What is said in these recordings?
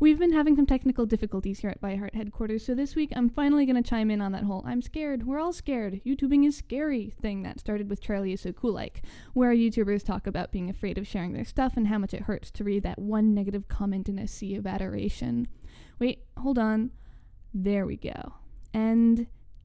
We've been having some technical difficulties here at ByHeart headquarters, so this week I'm finally going to chime in on that whole "I'm scared, we're all scared, YouTubing is scary" thing that started with Charlie Is So Cool Like, where YouTubers talk about being afraid of sharing their stuff and how much it hurts to read that one negative comment in a sea of adoration. Wait, hold on. There we go. And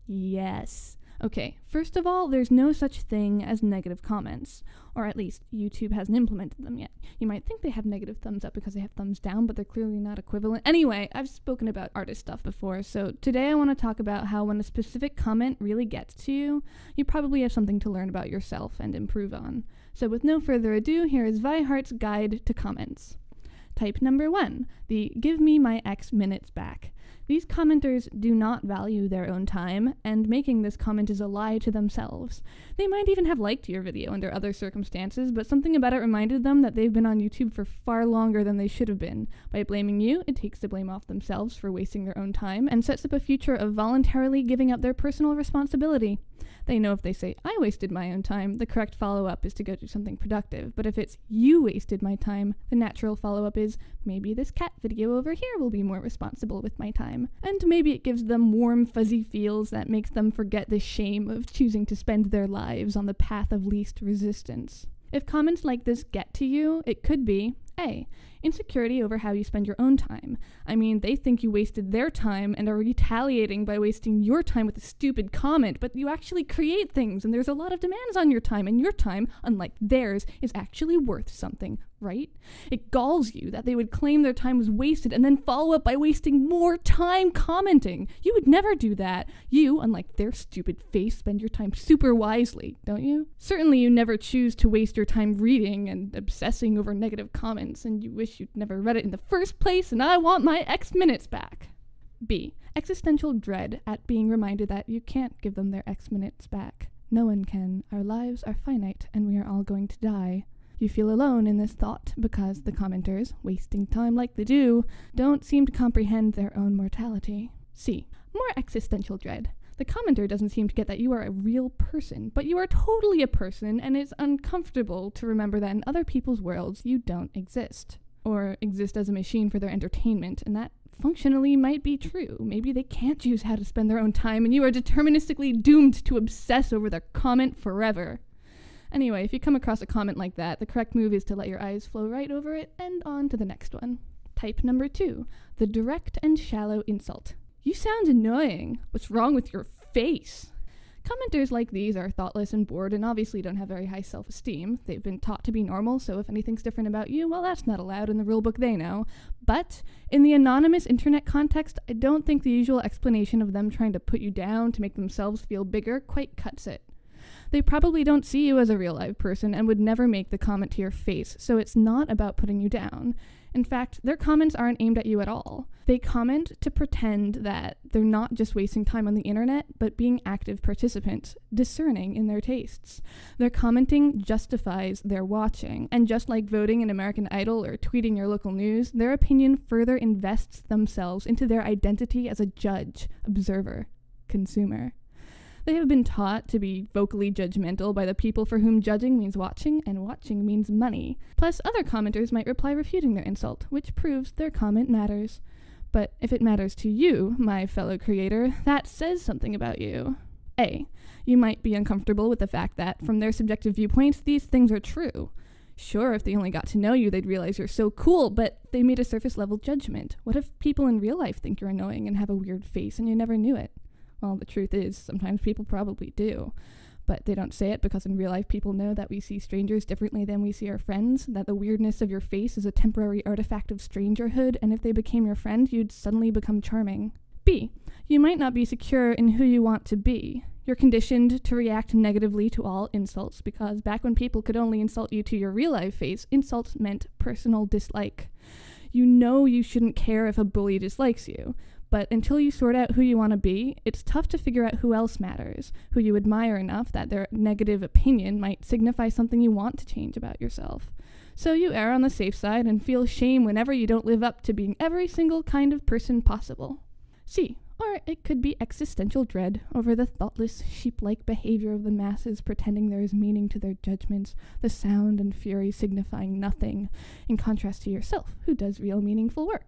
yes. Okay, first of all, there's no such thing as negative comments, or at least YouTube hasn't implemented them yet. You might think they have negative thumbs up because they have thumbs down, but they're clearly not equivalent. Anyway, I've spoken about artist stuff before, so today I want to talk about how when a specific comment really gets to you, you probably have something to learn about yourself and improve on. So with no further ado, here is ByHeart's guide to comments. Type number 1, the "give me my X minutes back." These commenters do not value their own time, and making this comment is a lie to themselves. They might even have liked your video under other circumstances, but something about it reminded them that they've been on YouTube for far longer than they should have been. By blaming you, it takes the blame off themselves for wasting their own time, and sets up a future of voluntarily giving up their personal responsibility. They know if they say, "I wasted my own time," the correct follow-up is to go do something productive. But if it's, "You wasted my time," the natural follow-up is, "Maybe this cat video over here will be more responsible with my time." And maybe it gives them warm, fuzzy feels that makes them forget the shame of choosing to spend their lives on the path of least resistance. If comments like this get to you, it could be A, insecurity over how you spend your own time. I mean, they think you wasted their time and are retaliating by wasting your time with a stupid comment, but you actually create things and there's a lot of demands on your time, and your time, unlike theirs, is actually worth something, right? It galls you that they would claim their time was wasted and then follow up by wasting more time commenting. You would never do that. You, unlike their stupid face, spend your time super wisely, don't you? Certainly you never choose to waste your time reading and obsessing over negative comments, and you wish you'd never read it in the first place, and I want my X minutes back. B, existential dread at being reminded that you can't give them their X minutes back. No one can. Our lives are finite, and we are all going to die. You feel alone in this thought because the commenters, wasting time like they do, don't seem to comprehend their own mortality. C, more existential dread. The commenter doesn't seem to get that you are a real person, but you are totally a person, and it's uncomfortable to remember that in other people's worlds you don't exist. Or exist as a machine for their entertainment, and that functionally might be true. Maybe they can't choose how to spend their own time, and you are deterministically doomed to obsess over their comment forever. Anyway, if you come across a comment like that, the correct move is to let your eyes flow right over it and on to the next one. Type number 2, the direct and shallow insult. "You sound annoying. What's wrong with your face?" Commenters like these are thoughtless and bored and obviously don't have very high self-esteem. They've been taught to be normal, so if anything's different about you, well, that's not allowed in the rule book they know. But in the anonymous internet context, I don't think the usual explanation of them trying to put you down to make themselves feel bigger quite cuts it. They probably don't see you as a real live person and would never make the comment to your face, so it's not about putting you down. In fact, their comments aren't aimed at you at all. They comment to pretend that they're not just wasting time on the internet, but being active participants, discerning in their tastes. Their commenting justifies their watching, and just like voting in American Idol or tweeting your local news, their opinion further invests themselves into their identity as a judge, observer, consumer. They have been taught to be vocally judgmental by the people for whom judging means watching, and watching means money. Plus, other commenters might reply refuting their insult, which proves their comment matters. But if it matters to you, my fellow creator, that says something about you. A, you might be uncomfortable with the fact that, from their subjective viewpoints, these things are true. Sure, if they only got to know you, they'd realize you're so cool, but they made a surface-level judgment. What if people in real life think you're annoying and have a weird face and you never knew it? Well, the truth is, sometimes people probably do. But they don't say it because in real life people know that we see strangers differently than we see our friends, that the weirdness of your face is a temporary artifact of strangerhood, and if they became your friend, you'd suddenly become charming. B, you might not be secure in who you want to be. You're conditioned to react negatively to all insults because back when people could only insult you to your real-life face, insults meant personal dislike. You know you shouldn't care if a bully dislikes you. But until you sort out who you want to be, it's tough to figure out who else matters, who you admire enough that their negative opinion might signify something you want to change about yourself. So you err on the safe side and feel shame whenever you don't live up to being every single kind of person possible. C, or it could be existential dread over the thoughtless, sheep-like behavior of the masses pretending there is meaning to their judgments, the sound and fury signifying nothing, in contrast to yourself, who does real meaningful work.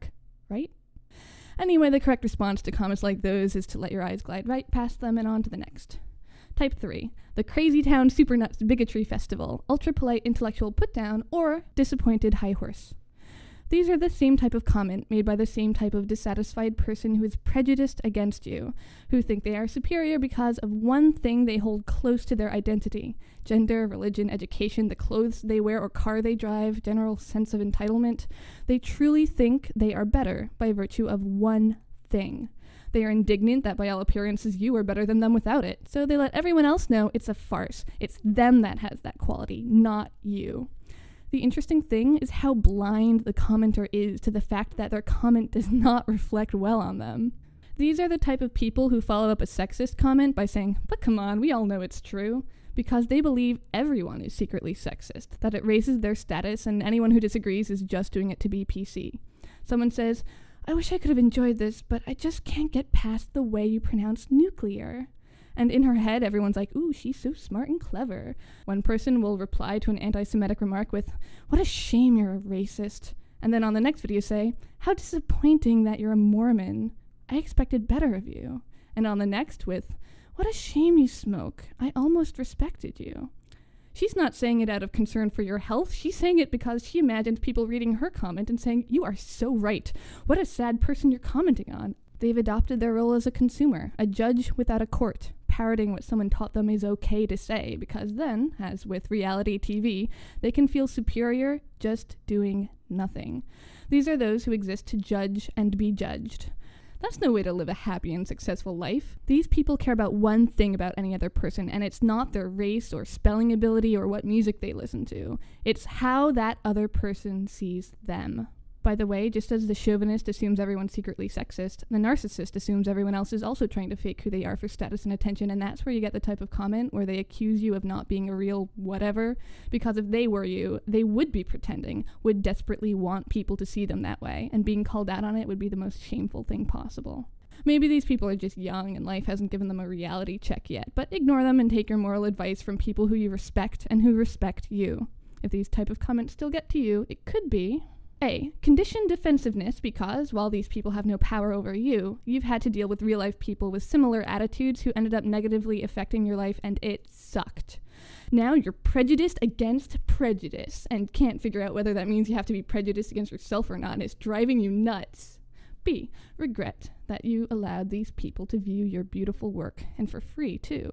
right? Anyway, the correct response to comments like those is to let your eyes glide right past them and on to the next. Type 3. The Crazy Town Super Nuts Bigotry Festival, Ultra Polite Intellectual Putdown, or Disappointed High Horse. These are the same type of comment made by the same type of dissatisfied person who is prejudiced against you, who think they are superior because of one thing they hold close to their identity: gender, religion, education, the clothes they wear or car they drive, general sense of entitlement. They truly think they are better by virtue of one thing. They are indignant that by all appearances you are better than them without it, so they let everyone else know it's a farce. It's them that has that quality, not you. The interesting thing is how blind the commenter is to the fact that their comment does not reflect well on them. These are the type of people who follow up a sexist comment by saying, "But come on, we all know it's true," because they believe everyone is secretly sexist, that it raises their status and anyone who disagrees is just doing it to be PC. Someone says, "I wish I could have enjoyed this, but I just can't get past the way you pronounce nuclear." And in her head, everyone's like, "Ooh, she's so smart and clever." One person will reply to an anti-Semitic remark with, "What a shame you're a racist." And then on the next video say, "How disappointing that you're a Mormon. I expected better of you." And on the next with, "What a shame you smoke. I almost respected you." She's not saying it out of concern for your health. She's saying it because she imagined people reading her comment and saying, "You are so right. What a sad person you're commenting on." They've adopted their role as a consumer, a judge without a court, parroting what someone taught them is okay to say, because then, as with reality TV, they can feel superior just doing nothing. These are those who exist to judge and be judged. That's no way to live a happy and successful life. These people care about one thing about any other person, and it's not their race or spelling ability or what music they listen to. It's how that other person sees them. By the way, just as the chauvinist assumes everyone's secretly sexist, the narcissist assumes everyone else is also trying to fake who they are for status and attention, and that's where you get the type of comment where they accuse you of not being a real whatever, because if they were you, they would be pretending, would desperately want people to see them that way, and being called out on it would be the most shameful thing possible. Maybe these people are just young and life hasn't given them a reality check yet, but ignore them and take your moral advice from people who you respect and who respect you. If these type of comments still get to you, it could be A. Conditioned defensiveness because, while these people have no power over you, you've had to deal with real-life people with similar attitudes who ended up negatively affecting your life and it sucked. Now you're prejudiced against prejudice and can't figure out whether that means you have to be prejudiced against yourself or not, and it's driving you nuts. B. Regret that you allowed these people to view your beautiful work, and for free too.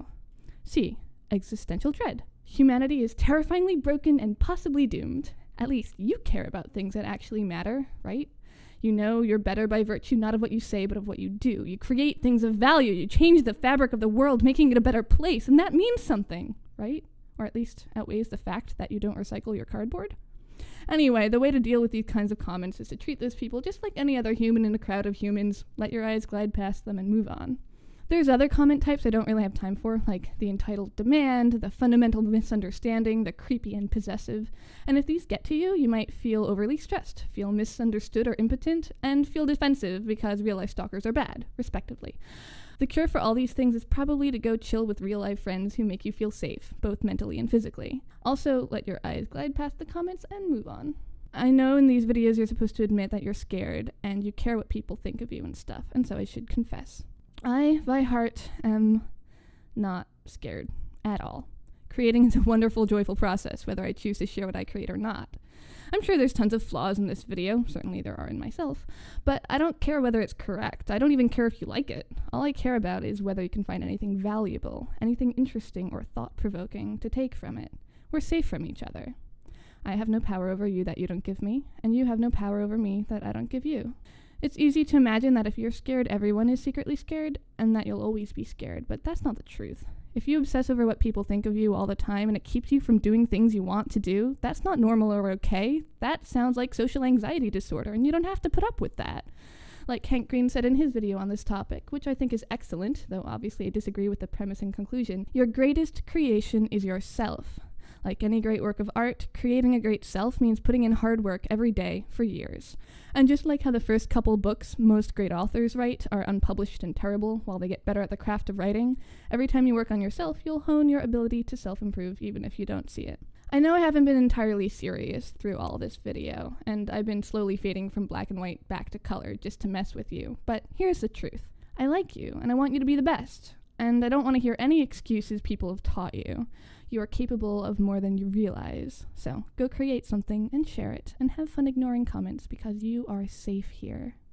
C. Existential dread. Humanity is terrifyingly broken and possibly doomed. At least you care about things that actually matter, right? You know you're better by virtue not of what you say, but of what you do. You create things of value. You change the fabric of the world, making it a better place, and that means something, right? Or at least outweighs the fact that you don't recycle your cardboard. Anyway, the way to deal with these kinds of comments is to treat those people just like any other human in a crowd of humans, let your eyes glide past them, and move on. There's other comment types I don't really have time for, like the entitled demand, the fundamental misunderstanding, the creepy and possessive. And if these get to you, you might feel overly stressed, feel misunderstood or impotent, and feel defensive because real-life stalkers are bad, respectively. The cure for all these things is probably to go chill with real-life friends who make you feel safe, both mentally and physically. Also, let your eyes glide past the comments and move on. I know in these videos you're supposed to admit that you're scared and you care what people think of you and stuff, and so I should confess. I, by heart, am not scared at all. Creating is a wonderful, joyful process, whether I choose to share what I create or not. I'm sure there's tons of flaws in this video, certainly there are in myself, but I don't care whether it's correct. I don't even care if you like it. All I care about is whether you can find anything valuable, anything interesting or thought-provoking to take from it. We're safe from each other. I have no power over you that you don't give me, and you have no power over me that I don't give you. It's easy to imagine that if you're scared, everyone is secretly scared, and that you'll always be scared, but that's not the truth. If you obsess over what people think of you all the time and it keeps you from doing things you want to do, that's not normal or okay. That sounds like social anxiety disorder, and you don't have to put up with that. Like Hank Green said in his video on this topic, which I think is excellent, though obviously I disagree with the premise and conclusion, your greatest creation is yourself. Like any great work of art, creating a great self means putting in hard work every day for years. And just like how the first couple books most great authors write are unpublished and terrible while they get better at the craft of writing, every time you work on yourself, you'll hone your ability to self-improve even if you don't see it. I know I haven't been entirely serious through all this video, and I've been slowly fading from black and white back to color just to mess with you, but here's the truth. I like you, and I want you to be the best, and I don't want to hear any excuses people have taught you. You are capable of more than you realize, so go create something and share it, and have fun ignoring comments because you are safe here.